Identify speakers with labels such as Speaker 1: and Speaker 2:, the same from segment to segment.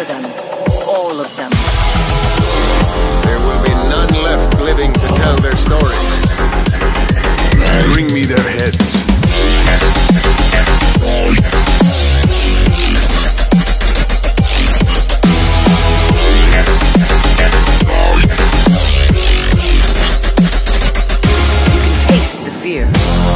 Speaker 1: Murder them. All of them.
Speaker 2: There will be none left living to tell their stories. Bring me their heads.
Speaker 1: You can taste the fear.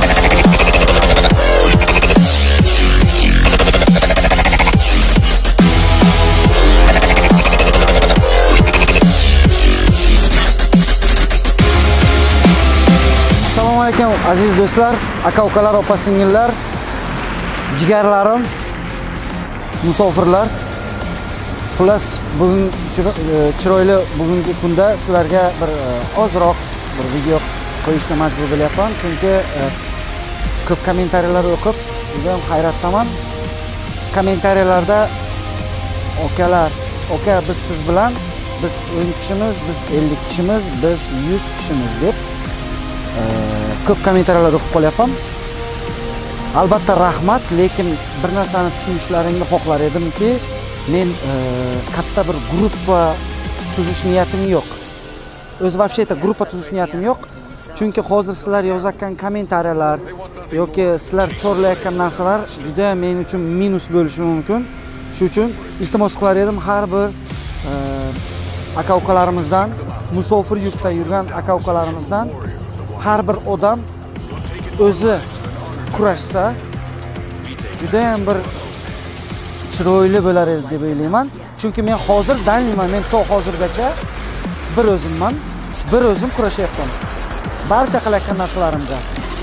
Speaker 3: Assalomu alaykum aziz do'stlar, aka-ukalar, opa-singillar, jigarlarim, musofirlar. Xullas, bugun chiroyli bugungi kunda sizlarga bir ozroq bir video qo'yishga majbur bo'lyapman, chunki ko'p kommentariyalar o'qib juda ham hayratdaman. Kommentariyalarda okalar, oka biz siz bilan, biz 10 kishimiz, biz 50 kishimiz, biz 100 kishimiz deb ko'p kommentariyalar o'qib qolyapman. Albatta rahmat, lekin bir narsani tushunishlaringni xohlar edimki, men katta bir gruppa tuzish niyatim yo'q. O'zi вообще-то gruppa tuzish niyatim yo'q. Chunki hozir sizlar yozayotgan kommentariyalar yoki sizlar chorlayotgan narsalar juda men uchun minus bo'lishi mumkin. Shuning uchun iltimos qilar edim har bir aka-ukalarimizdan, musofir yurtda yurgan aka-ukalarimizdan har bir odam o'zi kurashsa juda ham bir chiroyli bo'lar edi deb o'ylayman. Chunki men hozir daniyman, men to hozirgacha bir o'zimman, bir o'zim kurashyapman. Barcha qilayotgan narsalarimda.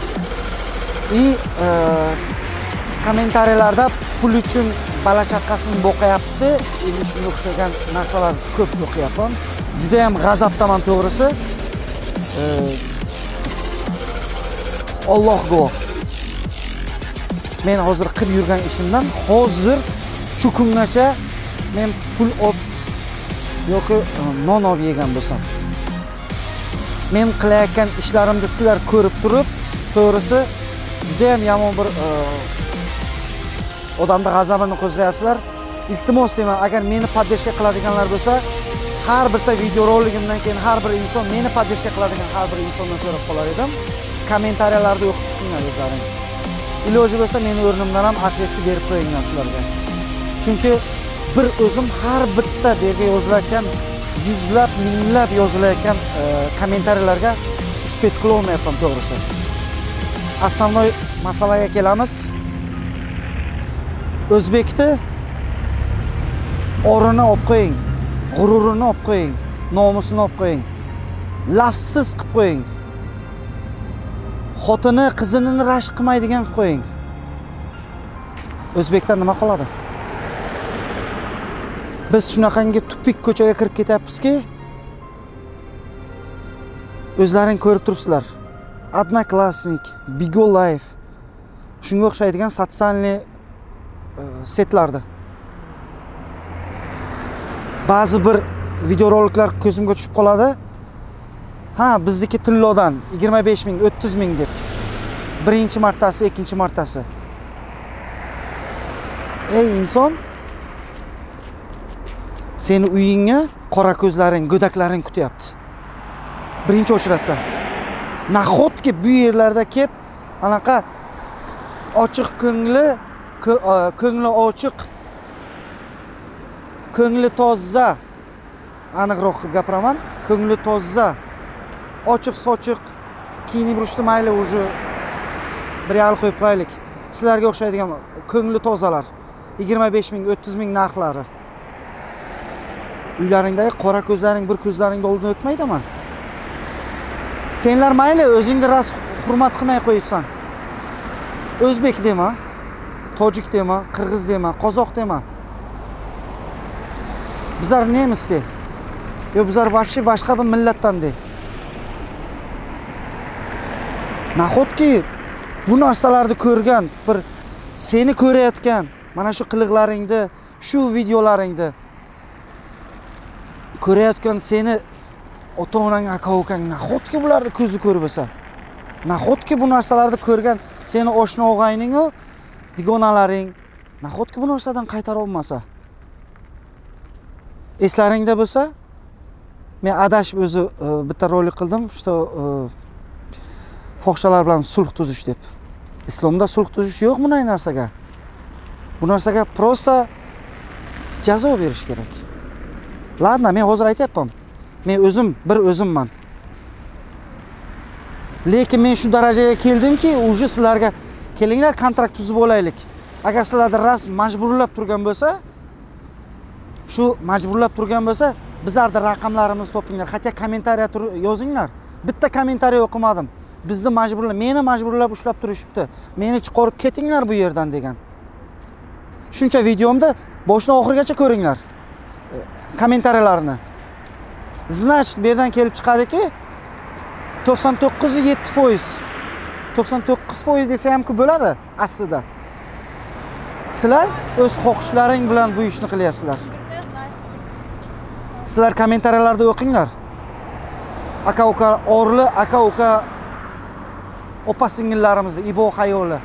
Speaker 3: Kommentariyalarda pul uchun bola chaqasini boqayapti, shunga o'xshagan narsalar ko'p o'qiyapman. Juda ham g'azabdaman to'g'risi. Alloh guvoh. Men hozir qilib yurgan ishimdan hozir shu kungacha men pul olib yoki non olib yegan bo'lsam, men qilayotgan ishlarimni sizlar ko'rib turib, to'g'risi juda ham yomon bir odamda g'azabini qo'zg'ayapsizlar. Iltimos deyman, agar meni podдержка qiladiganlar bo'lsa, har bitta video roligimdan keyin har bir inson meni podдержка qiladigan har bir insondan so'rab qolar edim. Kommentariyalarda o'qib chiqinglar o'zlaring. Iloji bo'lsa meni o'rnimdan ham ответni berib qo'yinglar shularga. Chunki bir o'zim har bitta bu yerga yozilayotgan yuzlab, minglab yozilayotgan kommentariyalarga uspet qila olmayapman to'g'risi. Asosiy masalaga kelamiz. O'zbekni orini olib qo'ying, g'ururini olib qo'ying, nomusini olib qo'ying. Lafsiz qilib qo'ying. Xotini, qizini rashk qilmaydigan qilib qo'ying. O'zbekdan nima qoladi? Biz shunaqangi tupik ko'chaga kirib ketyapmizki, o'zlaring ko'rib turibsizlar. Odnoklassnik, Bigo Life, shunga o'xshaydigan sotsial setlarda ba'zi bir videoroliklar ko'zimga tushib qoladi. Ha, bizniki tillodan 25 ming, 30 ming deb. Birinchi martasi, ikkinchi martasi. Ey inson, seni uyingga qora ko'zlaring, go'daklaring kutyapti. Birinchi o'chratda. Nahotki bu yerlarda kelib, anaqa ochiq ko'ngli ochiq, ko'ngli toza, aniqroq gapiraman, ko'ngli toza, ochiq sochiq kiyinib yurishdi, mayli уже bir yal qo'yib qo'yaylik. Sizlarga o'xshaydigan ko'ngli tozalar 25 ming, 30 ming narxlari. Uylaringdagi qora ko'zlaring bir ko'zlaringga oldidan o'tmaydimi? Senlar mayli o'zingni ras hurmat qilmay qo'yibsan. O'zbek dema, tojik dema, qirg'iz dema, qozoq dema. Bizlar nemis de. Yo bizlar вообще boshqa bir millatdan de. Nahotki bu narsalarni ko'rgan, bir seni ko'rayotgan, mana shu qiliqlaringni, shu videolaringni ko'rayotgan seni ota-onang, aka-ukang, nahotki bularni ko'zi ko'rib bo'lsa, nahotki bu narsalarni ko'rgan seni oshna og'ayning, digonalaring, nahotki bu narsadan qaytara olmasa, Eslaringda bo'lsa, men adashib o'zi bitta rolik qildim, что fohishalar bilan sulh tuzish deb. Islomda sulh tuzish yo'q bunday narsaga. Bu narsaga prosta jazo berish kerak. Ladna, men hozir aytayapman. Men o'zim bir o'zimman. Lekin men shu darajaga keldimki, uje sizlarga kelinglar kontrakt tuzib olaylik. Agar sizlarda ras majburlab turgan bo'lsa, shu majburlab turgan bo'lsa, bizlarda raqamlarimizni topinglar. Hatto kommentariya yozinglar. Bitta kommentariya o'qimadim. Bizni meni majburlab ushlab turishibdi. Meni chiqarib ketinglar bu yerdan degan. Shuncha videomda boshdan oxirigacha ko'ringlar. Kommentariyalarni. Значит, bu yerdan kelib chiqadiki 99.7%. 99% desa ham ko'p bo'ladi aslida. Sizlar o'z xohishlaring bilan bu ishni qilyapsizlar. Sizlar kommentariyalarda o'qinglar. Aka-uka orli, aka-uka opa-singillarimizni ibo xayoli.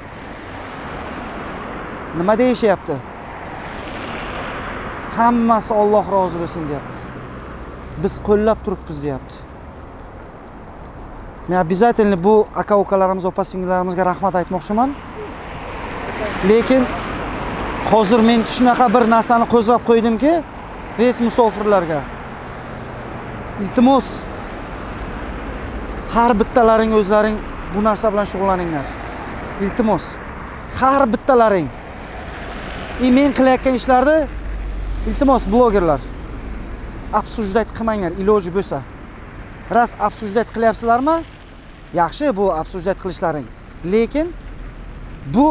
Speaker 3: Nima deyishyapti? Hammasi Alloh rozi bo'lsin deyapti. Biz qo'llab turibmiz deyapti. Men обязательно bu aka-ukalarimiz, opa-singillarimizga rahmat aytmoqchiman. Lekin hozir men shunaqa bir narsani qo'zg'ab qo'ydimki, ves musofirlarga. Iltimos, har bittalaring o'zlaring bu narsa bilan shug'ullaninglar. Iltimos, har bittalaring. Men qilayotgan ishlarni iltimos blogerlar обсуждать qilmanglar iloji bo'lsa. Ras обсуждать qilyapsizlarmi? Yaxshi bu обсуждать qilishlaring. Lekin bu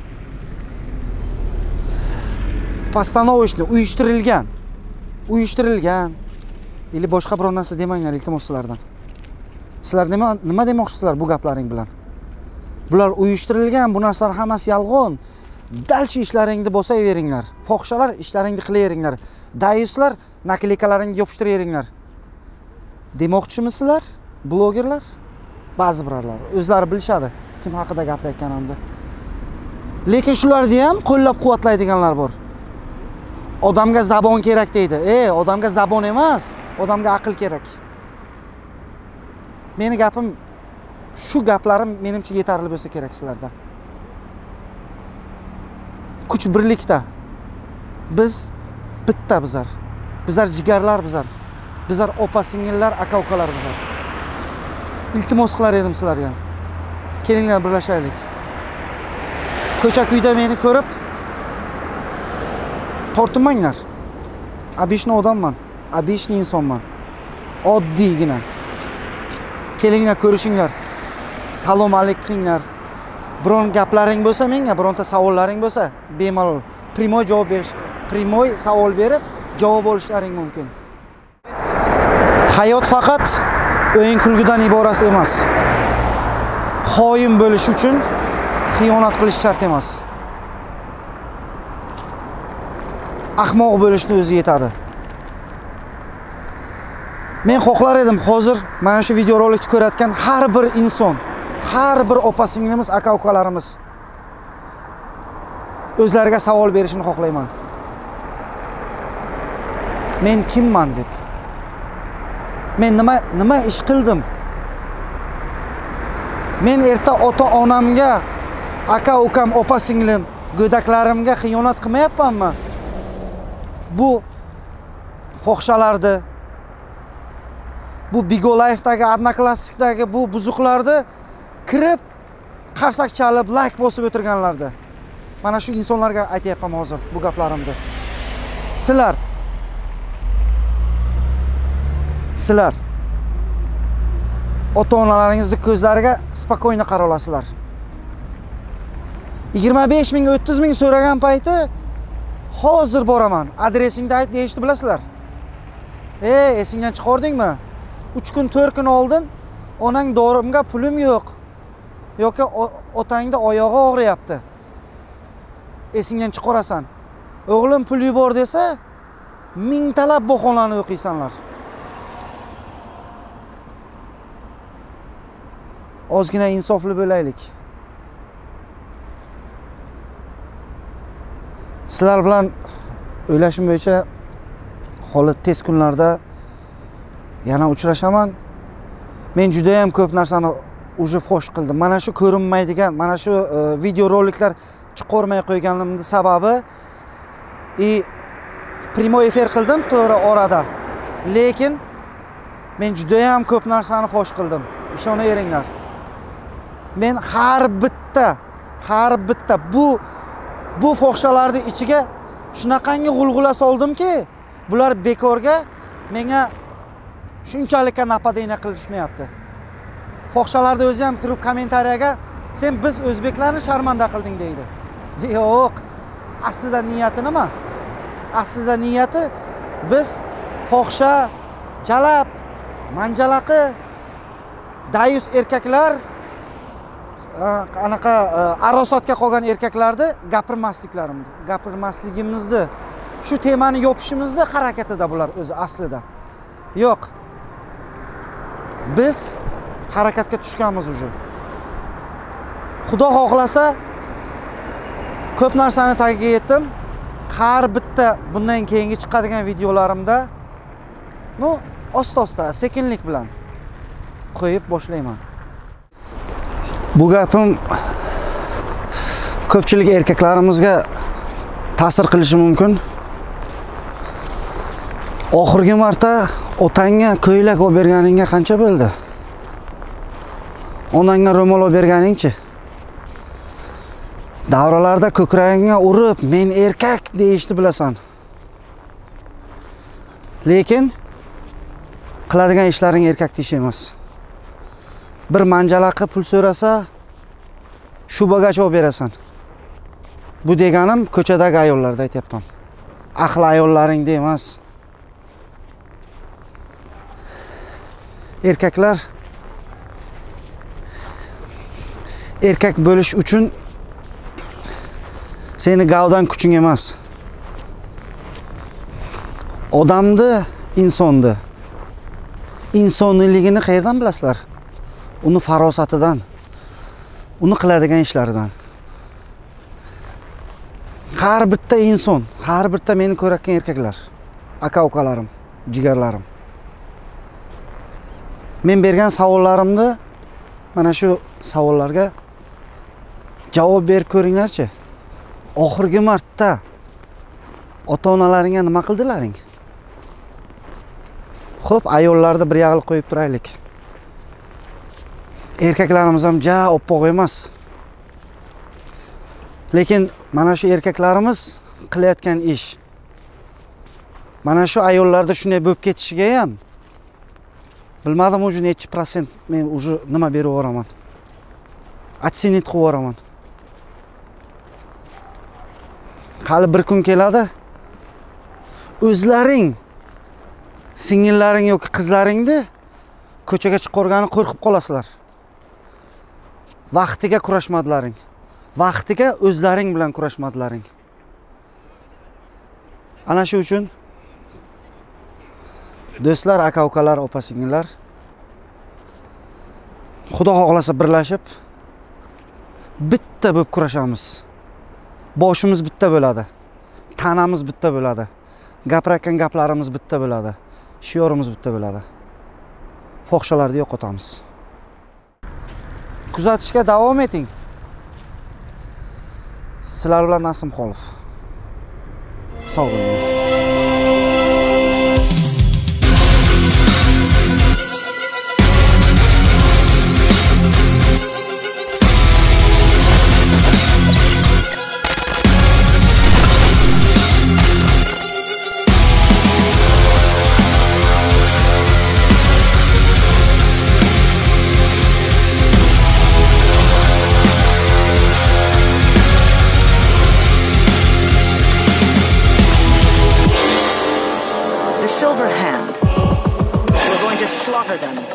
Speaker 3: постановочно uyushtirilgan или boshqa biror narsa demanglar iltimos sizlardan. Sizlar nima demoqchisizlar bu gaplaring bilan? Bular uyushtirilgan, bu narsalar hammasi yolg'on. Dalchi ishlaringni bosaveringlar. Fohishalar ishlaringni qilaveringlar. Dayuslar nakleykalarni yopishtiravering. Demoqchimisizlar? Blogerlar? Ba'zi birorlar o'zlari bilishadi kim haqida gapirayotganimni. Lekin shularni ham qo'llab-quvvatlaydiganlar bor. Odamga zabon kerak deydi. Odamga zabon emas, odamga aql kerak. Meni gapim shu gaplarim menimcha yetarli bo'lsa kerak sizlarda. Kuch birlikda. Biz bitta bizlar. Bizlar jigarlar bizlar. Bizlar opa-singillar, aka-ukalar bizlar. Iltimos qilar edim sizlarga. Kelinglar birlashaylik. Ko'cha-kuyda meni ko'rib tortinmanglar. Obishni odamman, obishni insonman. Oddiygina. Kelinglar ko'rishinglar. Salom alaykum qilinglar. Biron gaplaring bo'lsa menga, bironta savollaring bo'lsa, bemalol primoy javob berish, primoy savol berib javob olishlaring mumkin. Hayot faqat o'yin kulgudan iborat emas. Xoin bo'lish uchun xiyonat qilish shart emas. Ahmoq bo'lishni o'zi yetadi. Men xohlar edim hozir mana shu video rolikni ko'rayotgan har bir inson, har bir opa-singlimiz, aka-ukalarimiz o'zlariga savol berishini xohlayman. Men kimman deb. Men nima ish qildim? Men erta ota-onamga, aka-ukam, opa-singlim, go'daklarimga xiyonat qilmayapmanmi? Bu fohishalarni, bu Bigo Life'dagi, Odnoklassnikdagi bu buzuqlarni kirib, qarsak chalib, like bosib o'tirganlardi. Mana shu insonlarga aytayapman hozir bu gaplarimni. Sizlar ota-onalaringizning ko'zlariga spokойно qara olasizlar. 25 ming, 30 ming so'ragan payti hozir boraman. Adresingni ayt deyishni bilasizlar. Esingdan chiqardingmi? 3 kun, 4 kun oldin onang dorimga pulim yo'q. Yoki otangda oyog'i og'riyapti. Esingdan chiqarasan. O'g'lim pul yubor desa, mingtalab bahonani o'qiysanlar. Ozgina insofli bo'laylik. Sizlar bilan o'ylashim bo'yicha holi tez kunlarda yana uchrashaman. Men juda ham ko'p narsani уже fosh qildim. Mana shu ko'rinmaydigan, mana shu video roliklar chiqarmay qo'yganimning sababi primo efir qildim to'g'ri orada. Lekin men juda ham ko'p narsani fosh qildim. Ishonaveringlar. Men har bitta bu fohishalarning ichiga shunaqangi g'ulg'ula soldimki, bular bekorga menga shunchalik napadayna qilishmayapti. Fohishalarda o'zi ham kirib kommentariyaga sen biz o'zbeklarni sharmanda qilding deydi. Yo'q. Aslida niyati nima? Aslida niyati biz fohisha, jalab, manjalaqi, dayus erkaklar, anaqa arosatga qolgan erkaklarni gapirmasligimizni, shu temani yopishimizni harakatida bular o'zi aslida. Yo'q. Biz harakatga tushganmiz уже. Xudo xohlasa ko'p narsani tagiga yetdim. Har bitta bundan keyingi chiqadigan videolarimda osta-osta, sekinlik bilan qo'yib boshlayman. Bu gapim ko'pchilik erkaklarimizga ta'sir qilishi mumkin. Oxirgi marta otangga ko'ylak olib berganingga qancha bo'ldi? Onangga ro'mol olib berganingchi? Davralarda ko'kragingga urib, men erkak deyishni bilasan. Lekin qiladigan ishlaring erkak deyish emas. Bir manjalaqqa pul so'rasa, shu bagacha olib berasan. Bu deganim ko'chadagi ayollarda aytyapman. Ahli ayollaringda emas. Erkaklar erkak bo'lish uchun seni gavdan kuching emas. Odamni, insoniyligini qayerdan bilasizlar? Uni farosatidan, uni qiladigan ishlaridan. Har bitta inson, har bitta meni ko'rayotgan erkaklar, aka-ukalarim, jigarlarim. Men bergan savollarimni mana shu savollarga javob berib ko'ringlarchi. Oxirgi marta ota-onalaringga nima qildilaring? Xo'p, ayollarni bir yog'il qo'yib turaylik. Erkaklarimiz ham oppoq emas. Lekin mana shu erkaklarimiz qilayotgan ish, mana shu ayollarda shunday bo'lib ketishiga ham bilmadim уже nechi prosent men уже nima berib yuboraman. Отсенить qilib yuboraman. Hali bir kun keladi. O'zlaring, singillaring yoki qizlaringni ko'chaga chiqargani qo'rqib qolasizlar. Vaqtiga kurashmadlaring. Vaqtiga o'zlaring bilan kurashmadlaring. Ana shu uchun do'stlar, aka-ukalar, opa-singillar, Xudo xohlasa birlashib bitta bo'lib kurashamiz. Boshimiz bitta bo'ladi. Tanamiz bitta bo'ladi. Gapirayotgan gaplarimiz bitta bo'ladi. Shiorimiz bitta bo'ladi. Fohishalarni yo'qotamiz. Kuzatishga davom eting. Sizlar bilan Nasim Xolov. Sog' bo'linglar.
Speaker 1: The Silver Hand. We're going to slaughter them.